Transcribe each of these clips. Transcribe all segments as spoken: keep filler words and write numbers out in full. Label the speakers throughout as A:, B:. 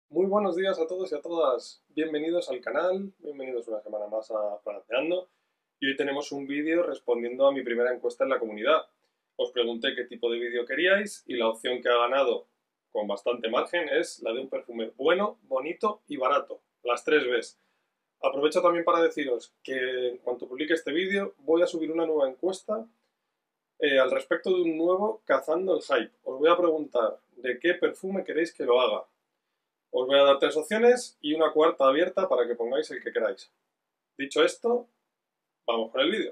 A: Muy buenos días a todos y a todas. Bienvenidos al canal, bienvenidos una semana más a Franceando. Y hoy tenemos un vídeo respondiendo a mi primera encuesta en la comunidad. Os pregunté qué tipo de vídeo queríais y la opción que ha ganado con bastante margen es la de un perfume bueno, bonito y barato. Las tres Bs. Aprovecho también para deciros que en cuanto publique este vídeo voy a subir una nueva encuesta eh, al respecto de un nuevo Cazando el Hype. Os voy a preguntar de qué perfume queréis que lo haga. Os voy a dar tres opciones y una cuarta abierta para que pongáis el que queráis. Dicho esto, vamos con el vídeo.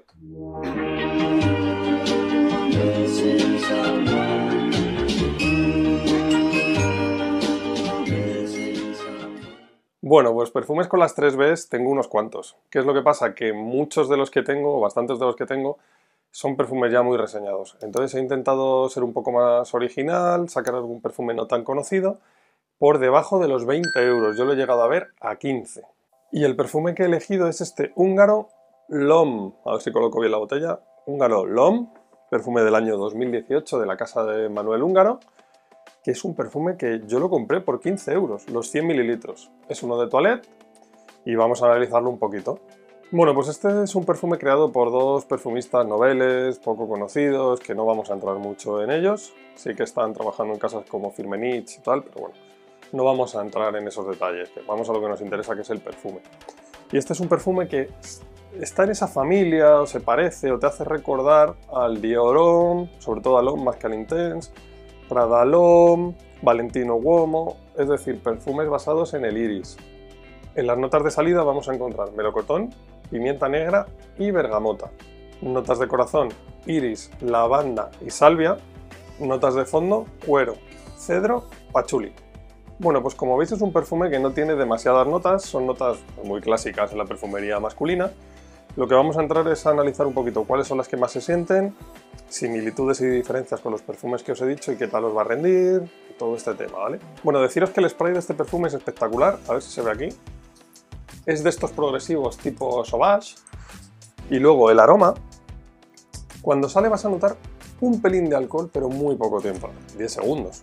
A: Bueno, pues perfumes con las tres Bs tengo unos cuantos. ¿Qué es lo que pasa? Que muchos de los que tengo, o bastantes de los que tengo, son perfumes ya muy reseñados. Entonces he intentado ser un poco más original, sacar algún perfume no tan conocido, por debajo de los veinte euros. Yo lo he llegado a ver a quince. Y el perfume que he elegido es este húngaro L'Homme. A ver si coloco bien la botella. Húngaro L'Homme, perfume del año dos mil dieciocho de la casa de Manuel Húngaro, que es un perfume que yo lo compré por quince euros, los cien mililitros. Es uno de toilette y vamos a analizarlo un poquito. Bueno, pues este es un perfume creado por dos perfumistas noveles, poco conocidos, que no vamos a entrar mucho en ellos. Sí que están trabajando en casas como Firmenich y tal, pero bueno, no vamos a entrar en esos detalles, que vamos a lo que nos interesa, que es el perfume. Y este es un perfume que está en esa familia, o se parece, o te hace recordar al Dior Homme, sobre todo al Homme más que al Intense, Prada L'Homme, Valentino Uomo, es decir, perfumes basados en el iris. En las notas de salida vamos a encontrar melocotón, pimienta negra y bergamota. Notas de corazón, iris, lavanda y salvia. Notas de fondo, cuero, cedro, pachuli. Bueno, pues como veis es un perfume que no tiene demasiadas notas, son notas muy clásicas en la perfumería masculina. Lo que vamos a entrar es a analizar un poquito cuáles son las que más se sienten, similitudes y diferencias con los perfumes que os he dicho y qué tal os va a rendir, todo este tema, ¿vale? Bueno, deciros que el spray de este perfume es espectacular, a ver si se ve aquí. Es de estos progresivos tipo Sauvage. Y luego el aroma, cuando sale vas a notar un pelín de alcohol, pero muy poco tiempo, diez segundos.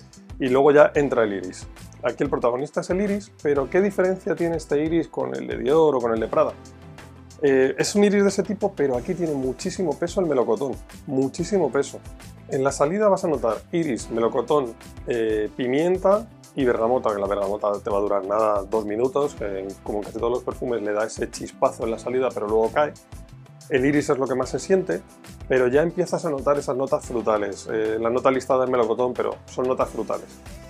A: Y luego ya entra el iris. Aquí el protagonista es el iris, pero ¿qué diferencia tiene este iris con el de Dior o con el de Prada? Eh, es un iris de ese tipo, pero aquí tiene muchísimo peso el melocotón, muchísimo peso. En la salida vas a notar iris, melocotón, eh, pimienta y bergamota, que la bergamota te va a durar nada, dos minutos, que como casi todos los perfumes le da ese chispazo en la salida, pero luego cae. El iris es lo que más se siente, pero ya empiezas a notar esas notas frutales. Eh, la nota listada es melocotón, pero son notas frutales.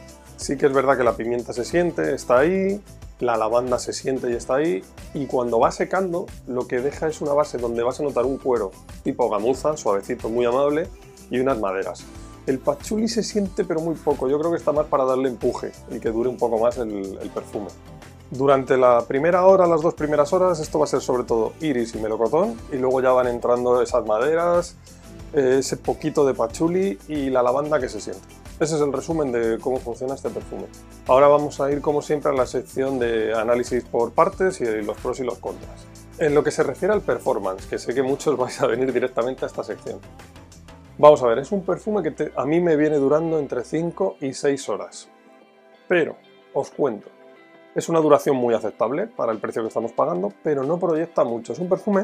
A: Sí que es verdad que la pimienta se siente, está ahí, la lavanda se siente y está ahí, y cuando va secando, lo que deja es una base donde vas a notar un cuero tipo gamuza, suavecito, muy amable, y unas maderas. El patchouli se siente pero muy poco, yo creo que está más para darle empuje y que dure un poco más el, el perfume. Durante la primera hora, las dos primeras horas, esto va a ser sobre todo iris y melocotón, y luego ya van entrando esas maderas, ese poquito de patchouli y la lavanda que se siente. Ese es el resumen de cómo funciona este perfume. Ahora vamos a ir, como siempre, a la sección de análisis por partes y los pros y los contras. En lo que se refiere al performance, que sé que muchos vais a venir directamente a esta sección. Vamos a ver, es un perfume que te, a mí me viene durando entre cinco y seis horas. Pero, os cuento, es una duración muy aceptable para el precio que estamos pagando, pero no proyecta mucho. Es un perfume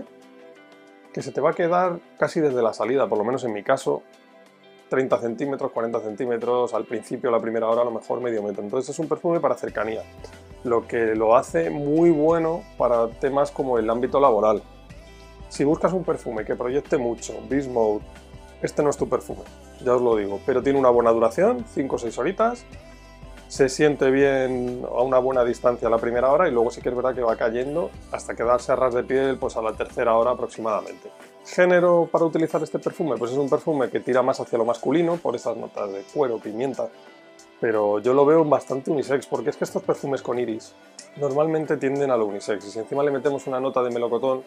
A: que se te va a quedar casi desde la salida, por lo menos en mi caso, treinta centímetros, cuarenta centímetros, al principio, la primera hora, a lo mejor medio metro. Entonces es un perfume para cercanía, lo que lo hace muy bueno para temas como el ámbito laboral. Si buscas un perfume que proyecte mucho, Beast Mode, este no es tu perfume, ya os lo digo, pero tiene una buena duración, cinco o seis horitas, se siente bien a una buena distancia a la primera hora y luego sí que es verdad que va cayendo hasta quedarse a ras de piel pues a la tercera hora aproximadamente. ¿Género para utilizar este perfume? Pues es un perfume que tira más hacia lo masculino por esas notas de cuero, pimienta, pero yo lo veo bastante unisex porque es que estos perfumes con iris normalmente tienden a lo unisex y si encima le metemos una nota de melocotón,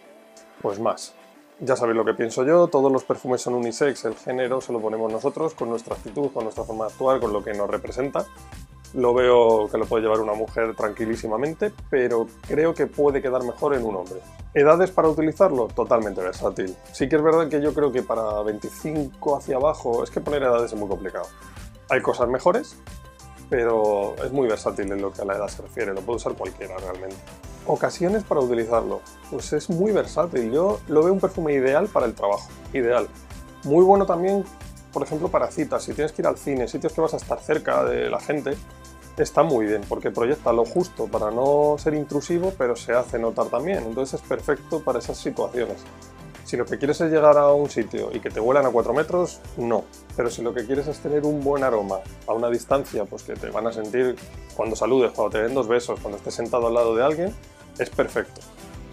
A: pues más. Ya sabéis lo que pienso yo, todos los perfumes son unisex, el género se lo ponemos nosotros con nuestra actitud, con nuestra forma de actuar, con lo que nos representa. Lo veo que lo puede llevar una mujer tranquilísimamente, pero creo que puede quedar mejor en un hombre. ¿Edades para utilizarlo? Totalmente versátil. Sí que es verdad que yo creo que para veinticinco hacia abajo, es que poner edades es muy complicado. Hay cosas mejores, pero es muy versátil en lo que a la edad se refiere, lo puede usar cualquiera realmente. Ocasiones para utilizarlo, pues es muy versátil, yo lo veo un perfume ideal para el trabajo, ideal. Muy bueno también, por ejemplo, para citas, si tienes que ir al cine, sitios que vas a estar cerca de la gente, está muy bien, porque proyecta lo justo para no ser intrusivo, pero se hace notar también, entonces es perfecto para esas situaciones. Si lo que quieres es llegar a un sitio y que te huelan a cuatro metros, no. Pero si lo que quieres es tener un buen aroma a una distancia, pues que te van a sentir cuando saludes, cuando te den dos besos, cuando estés sentado al lado de alguien, es perfecto.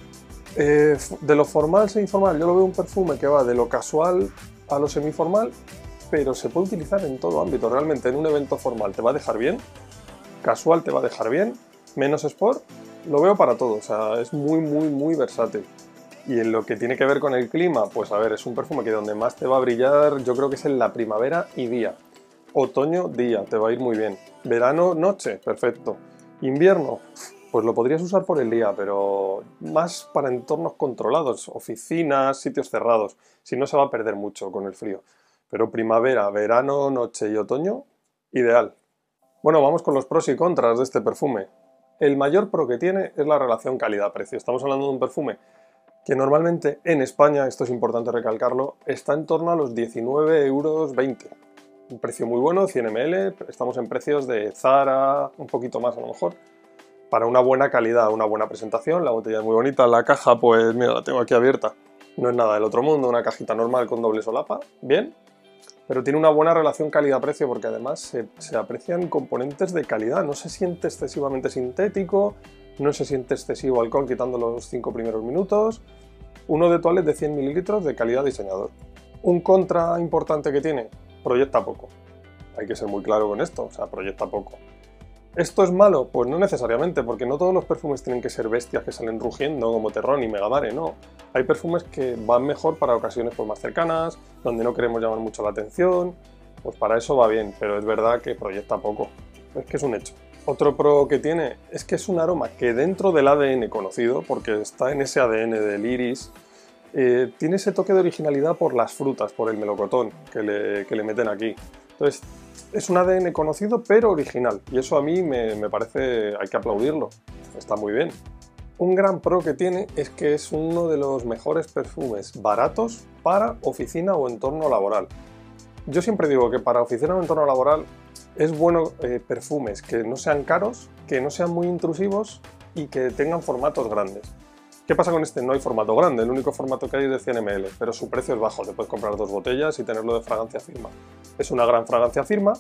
A: Eh, de lo formal e informal, yo lo veo un perfume que va de lo casual a lo semiformal, pero se puede utilizar en todo ámbito. Realmente en un evento formal te va a dejar bien, casual te va a dejar bien, menos sport, lo veo para todo. O sea, es muy, muy, muy versátil. Y en lo que tiene que ver con el clima, pues a ver, es un perfume que donde más te va a brillar yo creo que es en la primavera y día. Otoño, día, te va a ir muy bien. Verano, noche, perfecto. Invierno, pues lo podrías usar por el día, pero más para entornos controlados, oficinas, sitios cerrados. Si no, se va a perder mucho con el frío. Pero primavera, verano, noche y otoño, ideal. Bueno, vamos con los pros y contras de este perfume. El mayor pro que tiene es la relación calidad-precio. Estamos hablando de un perfume que normalmente en España, esto es importante recalcarlo, está en torno a los diecinueve euros veinte. Un precio muy bueno, cien mililitros, estamos en precios de Zara, un poquito más a lo mejor, para una buena calidad, una buena presentación. La botella es muy bonita, la caja, pues mira, la tengo aquí abierta, no es nada del otro mundo, una cajita normal con doble solapa, bien, pero tiene una buena relación calidad-precio porque además se, se aprecian componentes de calidad, no se siente excesivamente sintético, no se siente excesivo alcohol quitando los cinco primeros minutos. Uno de toilet de cien mililitros de calidad diseñador. Un contra importante que tiene, proyecta poco. Hay que ser muy claro con esto, o sea, proyecta poco. ¿Esto es malo? Pues no necesariamente, porque no todos los perfumes tienen que ser bestias que salen rugiendo como Terrón y Megamare, no. Hay perfumes que van mejor para ocasiones pues, más cercanas, donde no queremos llamar mucho la atención, pues para eso va bien, pero es verdad que proyecta poco. Es que es un hecho. Otro pro que tiene es que es un aroma que dentro del A D N conocido, porque está en ese A D N del iris, eh, tiene ese toque de originalidad por las frutas, por el melocotón que le, que le meten aquí. Entonces, es un A D N conocido pero original, y eso a mí me, me parece, hay que aplaudirlo, está muy bien. Un gran pro que tiene es que es uno de los mejores perfumes baratos para oficina o entorno laboral. Yo siempre digo que para oficina o entorno laboral es bueno eh, perfumes que no sean caros, que no sean muy intrusivos y que tengan formatos grandes. ¿Qué pasa con este? No hay formato grande, el único formato que hay es de cien mililitros, pero su precio es bajo, te puedes comprar dos botellas y tenerlo de fragancia firma. Es una gran fragancia firma.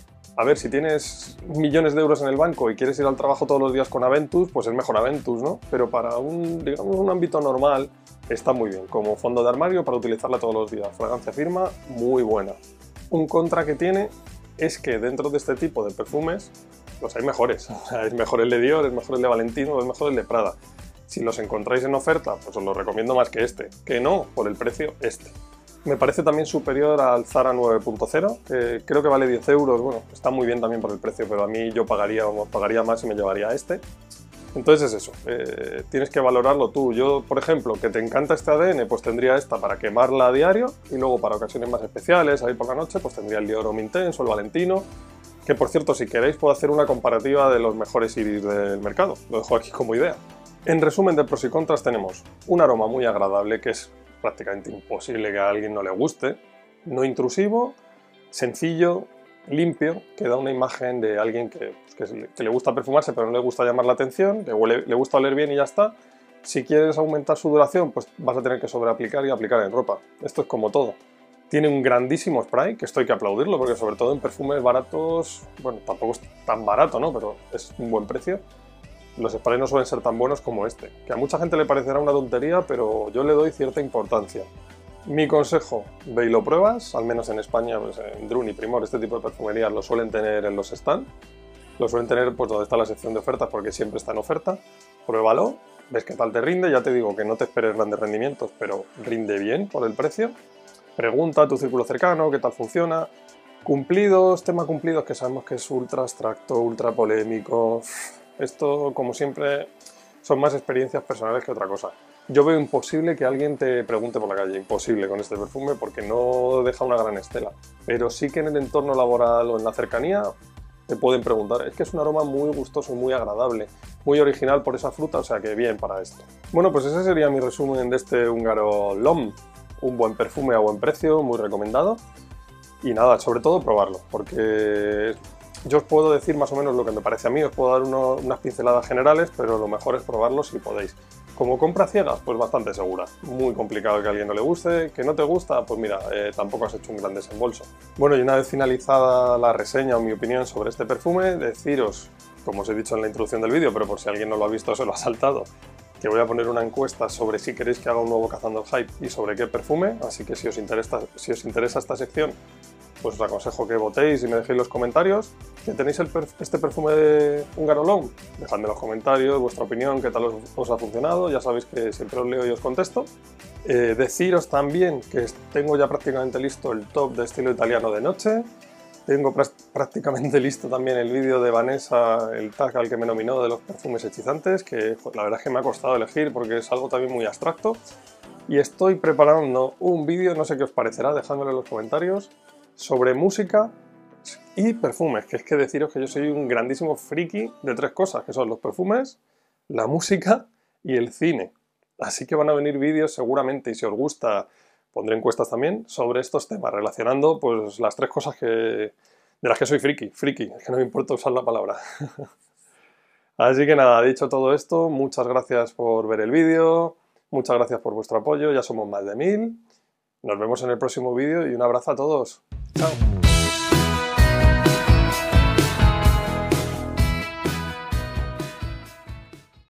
A: A ver, si tienes millones de euros en el banco y quieres ir al trabajo todos los días con Aventus, pues es mejor Aventus, ¿no? Pero para un, digamos, un ámbito normal está muy bien, como fondo de armario para utilizarla todos los días. Fragancia firma, muy buena. Un contra que tiene es que dentro de este tipo de perfumes, pues hay mejores. O sea, es mejor el de Dior, es mejor el de Valentino, es mejor el de Prada. Si los encontráis en oferta, pues os lo recomiendo más que este. Que no, por el precio, este. Me parece también superior al Zara nueve punto cero, que creo que vale diez euros. Bueno, está muy bien también por el precio, pero a mí yo pagaría, pagaría más y me llevaría a este. Entonces es eso, eh, tienes que valorarlo tú. Yo, por ejemplo, que te encanta este A D N, pues tendría esta para quemarla a diario, y luego para ocasiones más especiales, ahí por la noche, pues tendría el Dior Homme Intense o el Valentino, que por cierto, si queréis puedo hacer una comparativa de los mejores iris del mercado, lo dejo aquí como idea. En resumen de pros y contras tenemos un aroma muy agradable, que es prácticamente imposible que a alguien no le guste, no intrusivo, sencillo, limpio, que da una imagen de alguien que, pues, que, que le gusta perfumarse pero no le gusta llamar la atención, que huele, le gusta oler bien y ya está. Si quieres aumentar su duración, pues vas a tener que sobreaplicar y aplicar en ropa. Esto es como todo. Tiene un grandísimo spray, que esto hay que aplaudirlo, porque sobre todo en perfumes baratos, bueno, tampoco es tan barato, ¿no? Pero es un buen precio. Los sprays no suelen ser tan buenos como este, que a mucha gente le parecerá una tontería, pero yo le doy cierta importancia. Mi consejo, ve y lo pruebas, al menos en España, pues en Drun y Primor, este tipo de perfumerías lo suelen tener en los stands, lo suelen tener pues donde está la sección de ofertas porque siempre está en oferta, pruébalo, ves qué tal te rinde, ya te digo que no te esperes grandes rendimientos, pero rinde bien por el precio, pregunta a tu círculo cercano qué tal funciona. Cumplidos, tema cumplidos, que sabemos que es ultra abstracto, ultra polémico. Esto, como siempre, son más experiencias personales que otra cosa. Yo veo imposible que alguien te pregunte por la calle, imposible con este perfume, porque no deja una gran estela. Pero sí que en el entorno laboral o en la cercanía te pueden preguntar. Es que es un aroma muy gustoso, muy agradable, muy original por esa fruta, o sea que bien para esto. Bueno, pues ese sería mi resumen de este húngaro Lom. Un buen perfume a buen precio, muy recomendado. Y nada, sobre todo probarlo, porque yo os puedo decir más o menos lo que me parece a mí, os puedo dar uno, unas pinceladas generales, pero lo mejor es probarlo si podéis. Como compra ciegas, pues bastante segura. Muy complicado que a alguien no le guste, que no te gusta, pues mira, eh, tampoco has hecho un gran desembolso. Bueno, y una vez finalizada la reseña o mi opinión sobre este perfume, deciros, como os he dicho en la introducción del vídeo, pero por si alguien no lo ha visto o se lo ha saltado, que voy a poner una encuesta sobre si queréis que haga un nuevo Cazando el Hype y sobre qué perfume, así que si os interesa, si os interesa esta sección, pues os aconsejo que votéis y me dejéis los comentarios. ¿Que tenéis el perf este perfume de húngaro Lom? Dejadme en los comentarios vuestra opinión, qué tal os, os ha funcionado, ya sabéis que siempre os leo y os contesto. Eh, deciros también que tengo ya prácticamente listo el top de estilo italiano de noche. Tengo pr prácticamente listo también el vídeo de Vanessa, el tag al que me nominó de los perfumes hechizantes, que joder, la verdad es que me ha costado elegir porque es algo también muy abstracto. Y estoy preparando un vídeo, no sé qué os parecerá, dejádmelo en los comentarios, sobre música y perfumes, que es que deciros que yo soy un grandísimo friki de tres cosas, que son los perfumes, la música y el cine. Así que van a venir vídeos seguramente, y si os gusta pondré encuestas también sobre estos temas, relacionando pues las tres cosas que, de las que soy friki, friki, es que no me importa usar la palabra. Así que nada, dicho todo esto, muchas gracias por ver el vídeo, muchas gracias por vuestro apoyo, ya somos más de mil. Nos vemos en el próximo vídeo y un abrazo a todos. ¡Chao!